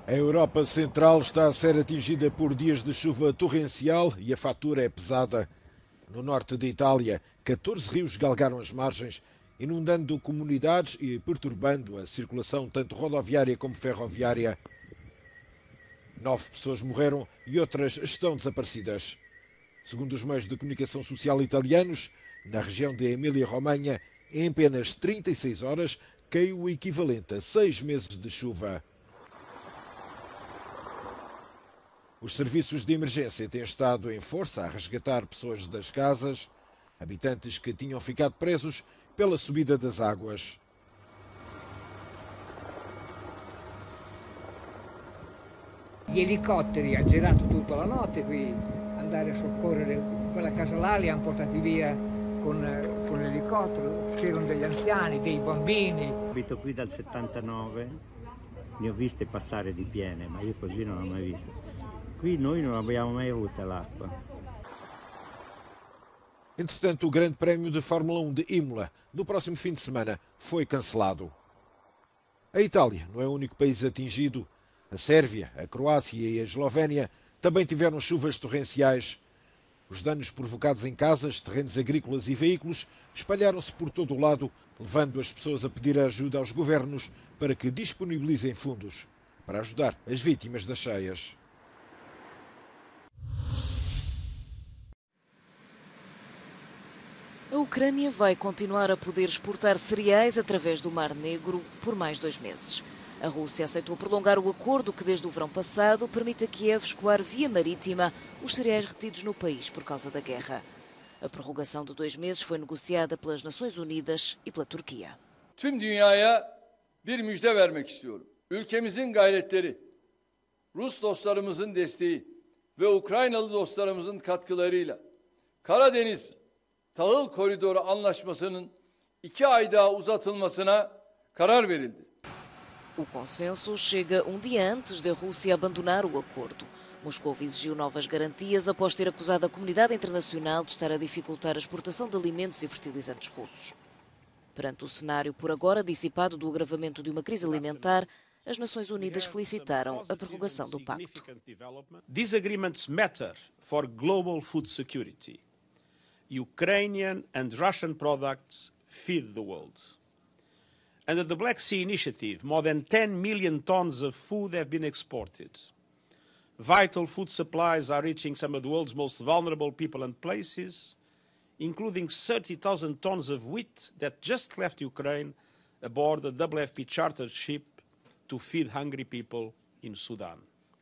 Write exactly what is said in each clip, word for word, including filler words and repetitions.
A Europa Central está a ser atingida por dias de chuva torrencial e a fatura é pesada. No norte da Itália, catorze rios galgaram as margens, inundando comunidades e perturbando a circulação tanto rodoviária como ferroviária. Nove pessoas morreram e outras estão desaparecidas. Segundo os meios de comunicação social italianos, na região de Emília-Romanha, em apenas trinta e seis horas, caiu o equivalente a seis meses de chuva. Os serviços de emergência têm estado em força a resgatar pessoas das casas, habitantes que tinham ficado presos pela subida das águas. Gli elicotteri hanno girato tutta la notte qui, andare a soccorrere quella casa là, li hanno portati via con, con l'elicottero, c'erano degli anziani, dei bambini. Abito qui dal settantanove, ne ho viste passare di piene, ma io così non l'ho mai vista. Qui noi non abbiamo mai avuto l'acqua. Entretanto, o Grande Prémio de Fórmula um de Imola, no próximo fim de semana, foi cancelado. A Itália não é o único país atingido. A Sérvia, a Croácia e a Eslovénia também tiveram chuvas torrenciais. Os danos provocados em casas, terrenos agrícolas e veículos espalharam-se por todo o lado, levando as pessoas a pedir ajuda aos governos para que disponibilizem fundos para ajudar as vítimas das cheias. A Ucrânia vai continuar a poder exportar cereais através do Mar Negro por mais dois meses. A Rússia aceitou prolongar o acordo que, desde o verão passado, permite a Kiev escoar via marítima os cereais retidos no país por causa da guerra. A prorrogação de dois meses foi negociada pelas Nações Unidas e pela Turquia. Tüm dünyaya bir müjde vermek istiyorum. Ülkemizin gayretleri, Rus dostlarımızın desteği ve Ukraynalı dostlarımızın katkılarıyla Karadeniz Tahıl Koridoru Anlaşması'nın iki ay daha uzatılmasına karar verildi. O consenso chega um dia antes da Rússia abandonar o acordo. Moscou exigiu novas garantias após ter acusado a comunidade internacional de estar a dificultar a exportação de alimentos e fertilizantes russos. Perante o cenário por agora dissipado do agravamento de uma crise alimentar, as Nações Unidas felicitaram a prorrogação do pacto. These agreements matter for global food security. Ukrainian and Russian products feed the world. Under the Black Sea Initiative, more than ten million tons of food have been exported. Vital food supplies are reaching some of the world's most vulnerable people and places, including thirty thousand tons of wheat that just left Ukraine aboard a W F P chartered ship to feed hungry people in Sudan.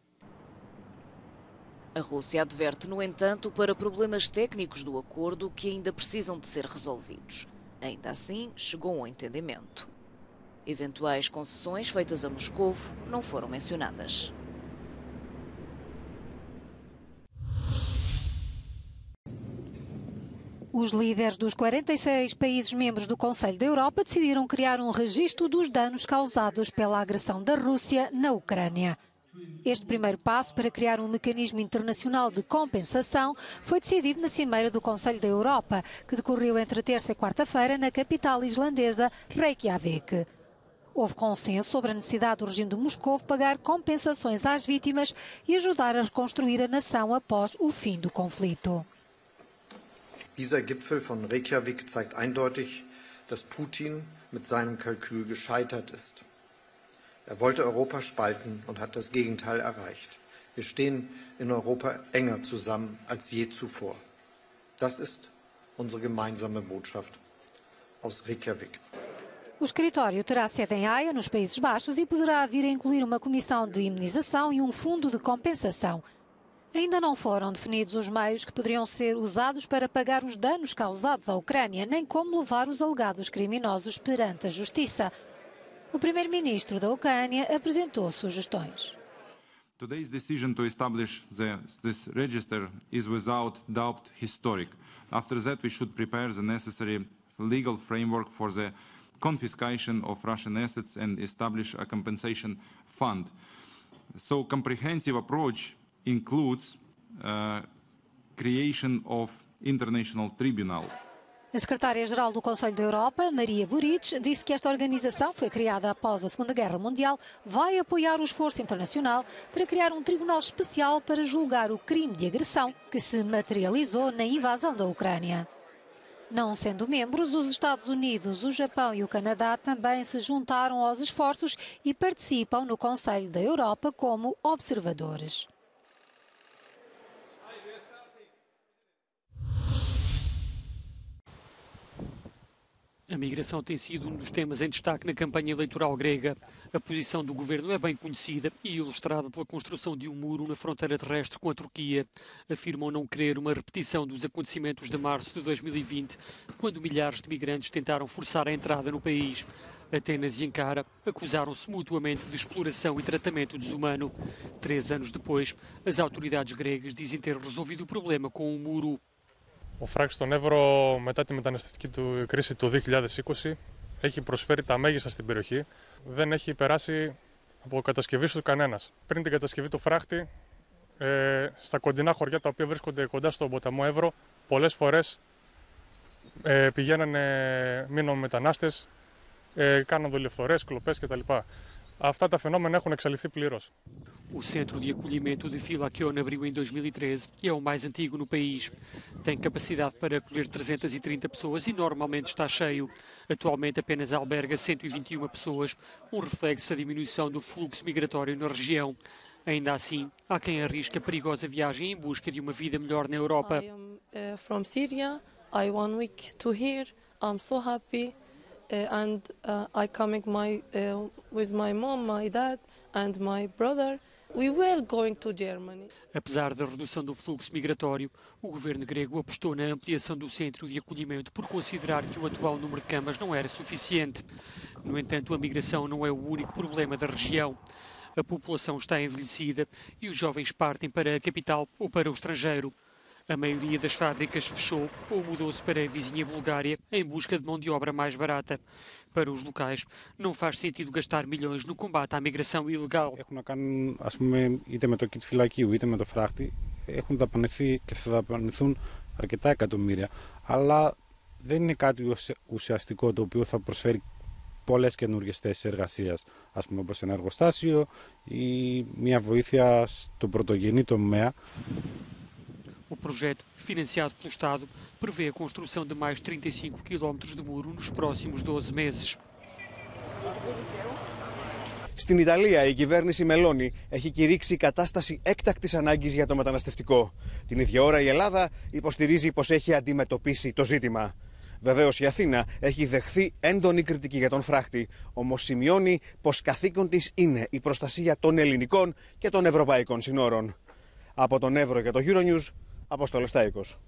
A Rússia adverte, no entanto, para problemas técnicos do acordo que ainda precisam de ser resolvidos. Ainda assim, chegou ao entendimento. Eventuais concessões feitas a Moscovo não foram mencionadas. Os líderes dos quarenta e seis países membros do Conselho da Europa decidiram criar um registro dos danos causados pela agressão da Rússia na Ucrânia. Este primeiro passo para criar um mecanismo internacional de compensação foi decidido na Cimeira do Conselho da Europa, que decorreu entre terça e quarta-feira na capital islandesa, Reykjavik. Houve consenso sobre a necessidade do regime de Moscou pagar compensações às vítimas e ajudar a reconstruir a nação após o fim do conflito. Dieser Gipfel von Reykjavik zeigt eindeutig, dass Putin mit seinem Kalkül gescheitert ist. Er wollte Europa spalten und hat das Gegenteil erreicht. Wir stehen in Europa enger zusammen als je zuvor. Das ist unsere gemeinsame Botschaft aus Reykjavik. O escritório terá sede em Haia, nos Países Baixos, e poderá vir a incluir uma comissão de imunização e um fundo de compensação. Ainda não foram definidos os meios que poderiam ser usados para pagar os danos causados à Ucrânia, nem como levar os alegados criminosos perante a justiça. O primeiro-ministro da Ucrânia apresentou sugestões. Today's decision to establish the, this register is without doubt historic. After that, we should prepare the necessary legal framework for the confiscation of Russian assets and establish a compensation fund. So, comprehensive approach includes uh, creation of international tribunal. A secretária-geral do Conselho da Europa, Maria Buric, disse que esta organização, que foi criada após a Segunda Guerra Mundial, vai apoiar o esforço internacional para criar um tribunal especial para julgar o crime de agressão que se materializou na invasão da Ucrânia. Não sendo membros, os Estados Unidos, o Japão e o Canadá também se juntaram aos esforços e participam no Conselho da Europa como observadores. A migração tem sido um dos temas em destaque na campanha eleitoral grega. A posição do governo é bem conhecida e ilustrada pela construção de um muro na fronteira terrestre com a Turquia. Afirmam não querer uma repetição dos acontecimentos de março de dois mil e vinte, quando milhares de migrantes tentaram forçar a entrada no país. Atenas e Ankara acusaram-se mutuamente de exploração e tratamento desumano. Três anos depois, as autoridades gregas dizem ter resolvido o problema com um muro. Ο φράχτης στον Εύρο μετά τη μεταναστευτική του κρίση του δύο χιλιάδες είκοσι έχει προσφέρει τα μέγιστα στην περιοχή. Δεν έχει περάσει από κατασκευή του κανένας. Πριν την κατασκευή του φράχτη, ε, στα κοντινά χωριά τα οποία βρίσκονται κοντά στον ποταμό Εύρο, πολλές φορές ε, πηγαίνανε μείνων μετανάστες, ε, κάναν δολιοφθορές, κλοπές κτλ. Αυτά τα φαινόμενα έχουν εξαλειφθεί πλήρως. O centro de acolhimento de Filakion abriu em dois mil e treze e é o mais antigo no país. Tem capacidade para acolher trezentas e trinta pessoas e normalmente está cheio. Atualmente apenas alberga cento e vinte e uma pessoas, um reflexo da diminuição do fluxo migratório na região. Ainda assim, há quem arrisque a perigosa viagem em busca de uma vida melhor na Europa. I am uh, from Syria. I one week to here. I'm so happy. Uh, and uh, I coming my uh, with my mom, my dad and my brother. We were going to Germany. Apesar da redução do fluxo migratório, o governo grego apostou na ampliação do centro de acolhimento por considerar que o atual número de camas não era suficiente. No entanto, a migração não é o único problema da região. A população está envelhecida e os jovens partem para a capital ou para o estrangeiro. A maioria das fábricas fechou ou mudou-se para a vizinha Bulgária em busca de mão de obra mais barata. Para os locais, não faz sentido gastar milhões no combate à migração ilegal. Έχουν να κάνουν, ας πούμε, είτε με το kit φυλακίου είτε με το φράχτη, έχουν δαπανηθεί και θα δαπανηθούν αρκετά εκατομμύρια. Αλλά δεν είναι κάτι ουσιαστικό το οποίο θα προσφέρει πολλές καινούργιες θέσεις εργασίας, ας πούμε όπως ένα εργοστάσιο ή μια βοήθεια στο πρωτογενή τομέα. O projeto, financiado pelo Estado, prevê a construção de mais trinta e cinco quilómetros de muro nos próximos doze meses. Στην Ιταλία, η κυβέρνηση Μελώνη έχει κηρύξει κατάσταση έκτακτης ανάγκης για το μεταναστευτικό. Την ίδια ώρα η Ελλάδα υποστηρίζει πως έχει αντιμετωπίσει το ζήτημα. Βεβαίως η Αθήνα έχει δεχθεί έντονη κριτική για τον φράχτη, όμως σημειώνει πως καθήκον της είναι η προστασία των ελληνικών και των ευρωπαϊκών συνόρων. Από τον Εύρο και το Euronews, Απόστολος Τάικος.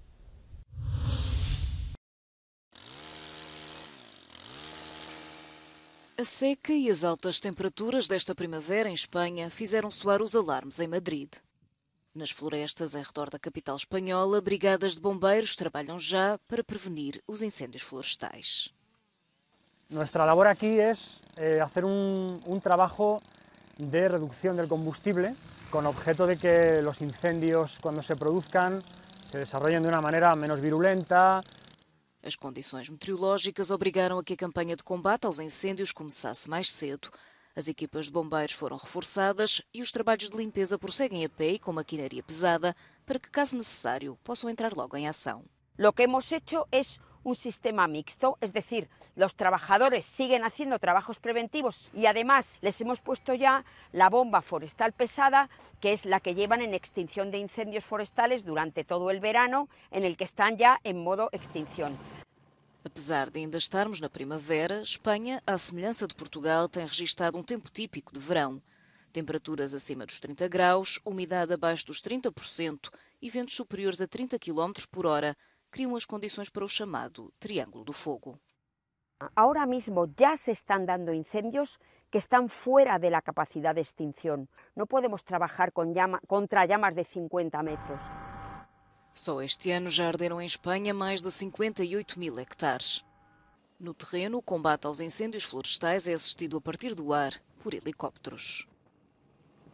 A seca e as altas temperaturas desta primavera em Espanha fizeram soar os alarmes em Madrid. Nas florestas em redor da capital espanhola, brigadas de bombeiros trabalham já para prevenir os incêndios florestais. Nuestra labor aquí es eh, hacer un, un trabajo de reducción del combustible con objeto de que los incendios, cuando se produzcan, se desarrollen de una manera menos virulenta. As condições meteorológicas obrigaram a que a campanha de combate aos incêndios começasse mais cedo. As equipas de bombeiros foram reforçadas e os trabalhos de limpeza prosseguem a pé e com maquinaria pesada para que, caso necessário, possam entrar logo em ação. Lo que hemos hecho es un sistema mixto, es decir, los trabajadores siguen haciendo trabajos preventivos y además les hemos puesto ya la bomba forestal pesada, que es la que llevan en extinción de incendios forestales durante todo el verano, en el que están ya en modo extinción. Apesar de ainda estarmos na primavera, Espanha, à semelhança de Portugal, tem registrado um tempo típico de verão. Temperaturas acima dos trinta graus, umidade abaixo dos trinta por cento e ventos superiores a trinta quilómetros por hora criam as condições para o chamado Triângulo do Fogo. Ahora mismo ya se están dando incendios que están fuera de la capacidad de extinción. No podemos trabajar con llama, contra llamas de cincuenta metros. Só este ano já arderam em Espanha mais de cinquenta e oito mil hectares. No terreno, o combate aos incêndios florestais é assistido a partir do ar por helicópteros.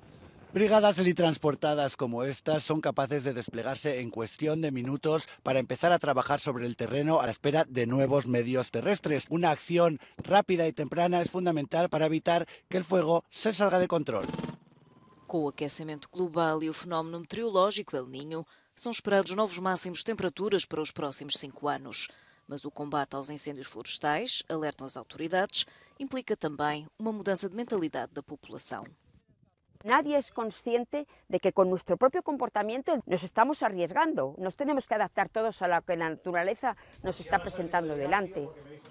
Brigadas teletransportadas como estas son capaces de desplegarse en cuestión de minutos para empezar a trabajar sobre el terreno a la espera de nuevos medios terrestres. Una acción rápida y temprana es fundamental para evitar que el fuego se salga de control. Com o aquecimento global e o fenómeno meteorológico El Niño, são esperados novos máximos de temperaturas para os próximos cinco anos. Mas o combate aos incêndios florestais, alertam as autoridades, implica também uma mudança de mentalidade da população. Nadie es consciente de que con nuestro propio comportamiento nos estamos arriesgando. Nos tenemos que adaptar todos a lo que la naturaleza nos está presentando delante.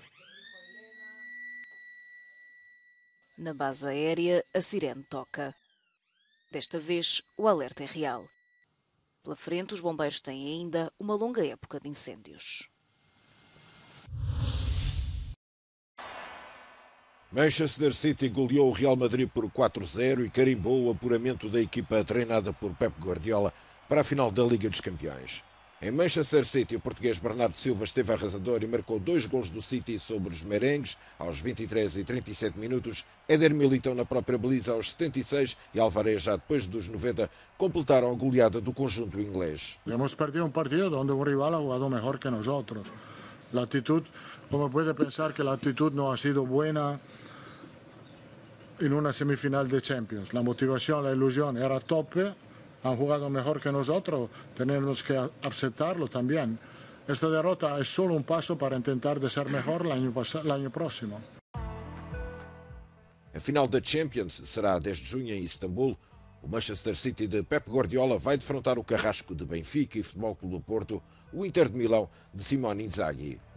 Na base aérea, a sirene toca. Desta vez, o alerta é real. Pela frente, os bombeiros têm ainda uma longa época de incêndios. Manchester City goleou o Real Madrid por quatro a zero e carimbou o apuramento da equipa treinada por Pep Guardiola para a final da Liga dos Campeões. Em Manchester City, o português Bernardo Silva esteve arrasador e marcou dois gols do City sobre os merengues aos vinte e três e trinta e sete minutos. Éder Militão na própria baliza aos setenta e seis e Alvarez já depois dos noventa completaram a goleada do conjunto inglês. Hemos perdido um partido onde um rival ha jugado melhor que nós. A atitude, como pode pensar que a atitude não ha sido buena en una semifinal de Champions. La motivación, la ilusión era tope, han jugado mejor que nosotros, tenemos que aceptarlo también. Esta derrota es solo un paso para intentar de ser mejor el año, el año próximo. A final da Champions será dez de junho em Istambul. O Manchester City de Pep Guardiola vai defrontar o Carrasco de Benfica e Futebol Clube do Porto, o Inter de Milão de Simone Inzaghi.